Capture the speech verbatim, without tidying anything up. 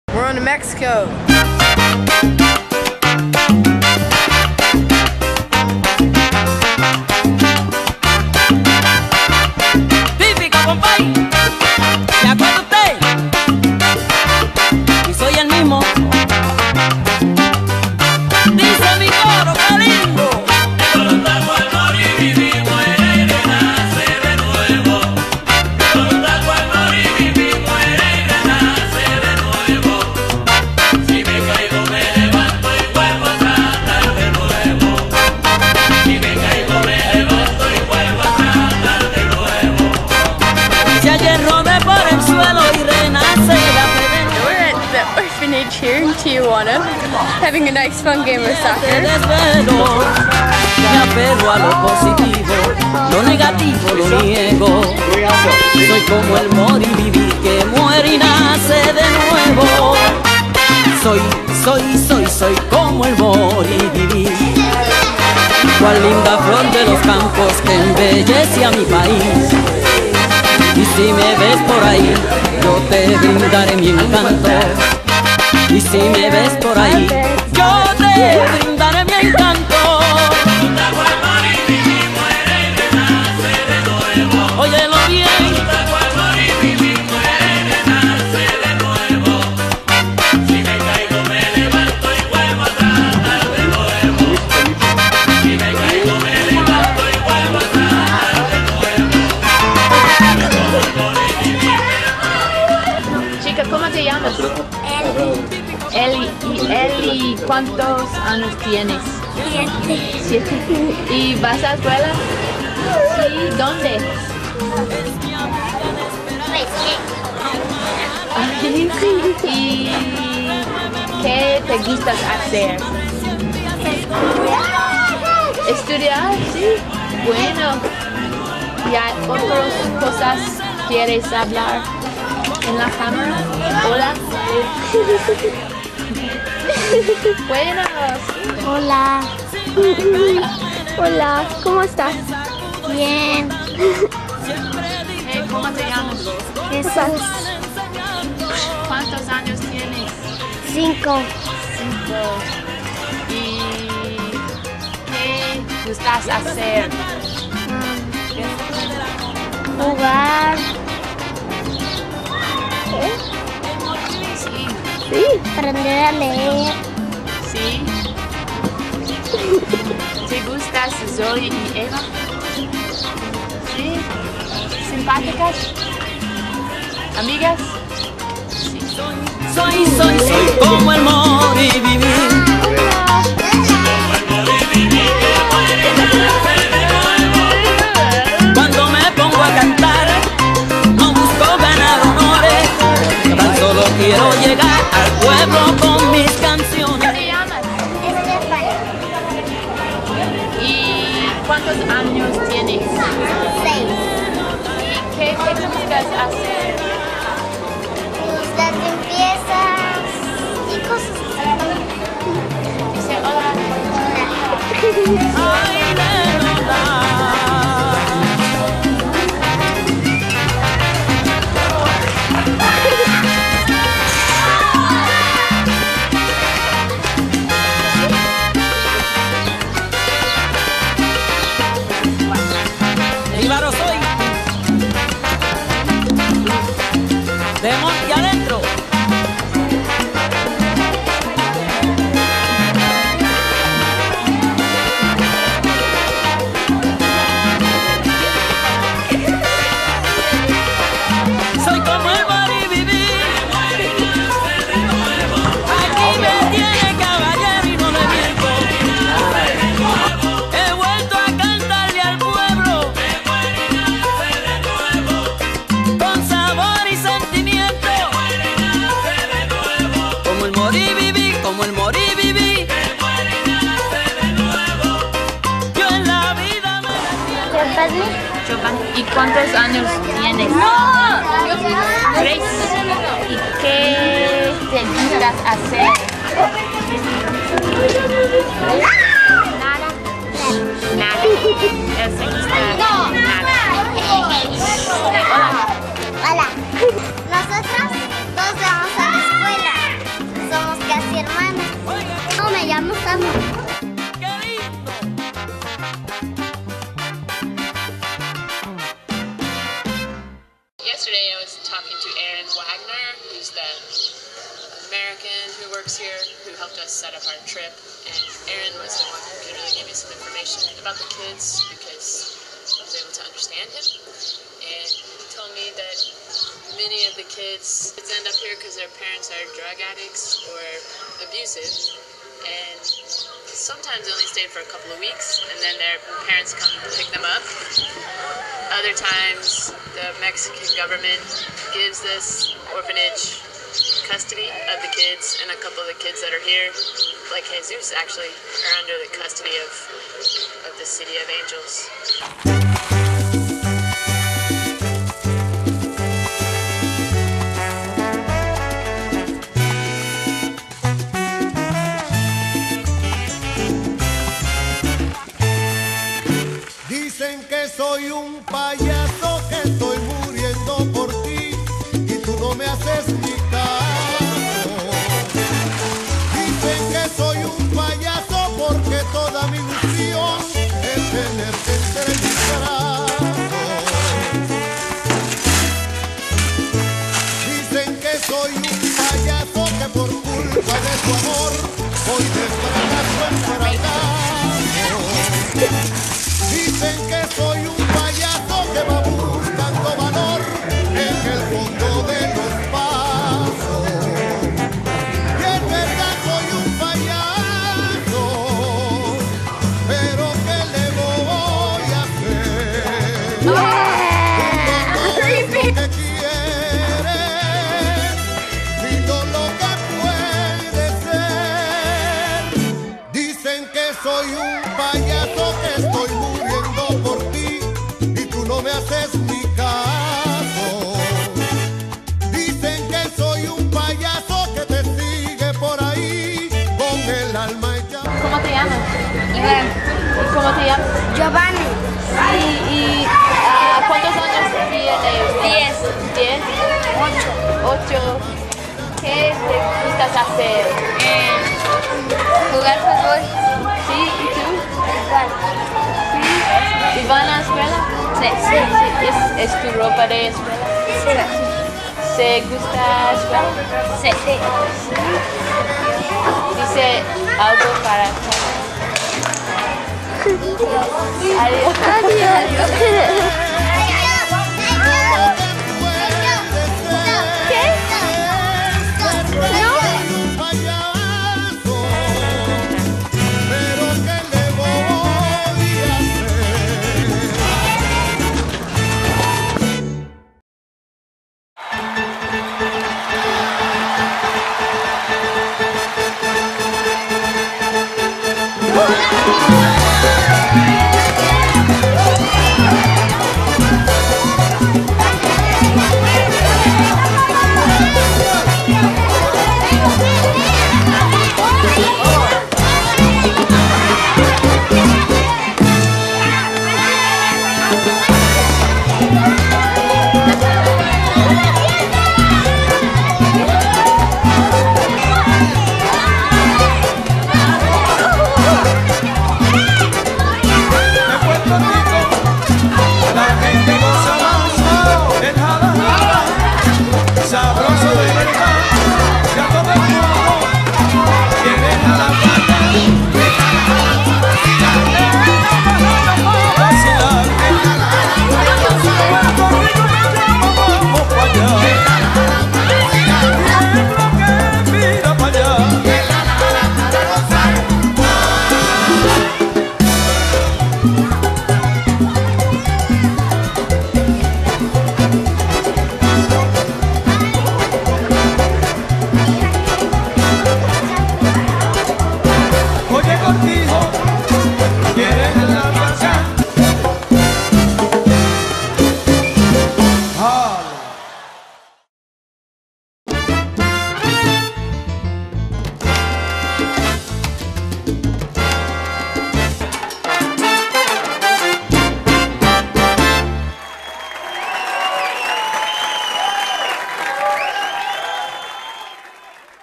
We're on to Mexico. Típico, compay. ¿De acuerdo usted? Y soy el mismo. Dice mi coro, qué lindo. Solo estamos al morir, vivir, muere y renace de nuevo. Solo estamos al morir, vivir, muere y renace de nuevo. Si me caigo me levanto y vuelvo a tratar de nuevo. Si me caigo me levanto y vuelvo a tratar de nuevo. Si ayer rodé por el suelo y renace la fe de nuevo. We're at the orphanage here in Tijuana, having a nice fun game of Te soccer. desvelo, me apego a lo positivo, lo negativo lo niego. Soy como el morir y vivir que muere y nace de nuevo. Soy, soy, soy, soy como el morir y vivir. Cual linda flor de los campos que embellece a mi país. Y si me ves por ahí, yo te brindaré mi encanto. Y si me ves por ahí, yo te brindaré mi encanto. Solo estamos al morir, vivir, muere y renace de nuevo. Óyelo bien. Solo estamos al morir, vivir, muere y renace de nuevo. Si me caigo me levanto y vuelvo a tratar de nuevo. Si me caigo me levanto y vuelvo a tratar de nuevo. Chica, ¿cómo te llamas? Eli. ¿Y Eli cuántos años tienes? Siete. Siete. ¿Y vas a escuela? Sí. ¿Dónde? ¿Y qué te gusta hacer? ¿Estudiar? Sí. Bueno. ¿Y hay otras cosas quieres hablar en la cámara? Hola. Buenas. Hola. Hola, ¿cómo estás? Bien. Eh, ¿Cómo te llamas? Jesús. ¿Cuántos años tienes? Cinco. Cinco. ¿Y qué gustas hacer? Jugar. Sí. Sí. Aprender a leer. Sí. ¿Te gustas Zoe y Eva? Sí. ¿Simpáticas? ¿Amigas? Sí. Soy, soy, soy como el morir y vivir. Cuando me pongo a cantar, no busco ganar honores. Tan solo quiero llegar al pueblo con mis canciones. ¿Cómo te llamas? ¿Y cuántos años tienes? Seis. ¿Y qué te gustas hacer? Las limpiezas y cosas así. Dice hola. Ay, de verdad. Jíbaro soy. De monte adentro. Soy como el morir y vivir. Aquí me tiene caballero y no le miento. He vuelto a cantarle al pueblo con sabor y sentimiento. Como el morir viví, como el morir viví. Yo en la vida me Chopin. ¿Y cuántos años tienes? Tres. ¿Y qué te gustas hacer? Nada. Nada. Él se gusta nada. Hola. Hola. Nosotros dos vamos a la escuela. American who works here who helped us set up our trip, and Aaron was the one who could really give me some information about the kids because I was able to understand him. And he told me that many of the kids end up here because their parents are drug addicts or abusive, and sometimes they only stayed for a couple of weeks and then their parents come to pick them up. Other times the Mexican government gives this orphanage custody of the kids, and a couple of the kids that are here, like Jesus, actually are under the custody of, of the City of Angels. Dicen que soy un payaso, que estoy muriendo por ti y tú no me haces ni caso. Dicen que soy un payaso porque toda mi ilusión es tenerte entre mis brazos. Dicen que soy un payaso que por culpa de tu amor hoy de fracaso en fracaso. Dicen que soy un payaso que va buscando valor en el fondo de los pasos. Y es verdad, soy un payaso, pero ¿qué le voy a hacer? Un tonto es lo que quiere y no lo que puede ser. Dicen que soy un payaso que estoy muriendo por ti y tú no me haces ni caso. Dicen que soy un payaso que te sigue por ahí con el alma hecha. ¿Cómo te llamas? ¿Y cómo te llamas? Giovanni. ¿Y, y ah, cuántos años tienes? Diez. ¿Diez? Ocho. Ocho. ¿Qué te gusta hacer? Eh, jugar fútbol. ¿Sí? ¿Y tú? Igual. ¿Y van a la escuela? Sí. Sí. ¿Es, es tu ropa de escuela? Sí. ¿Se gusta la escuela? Sí. Dice algo para ti. Adiós. Adiós.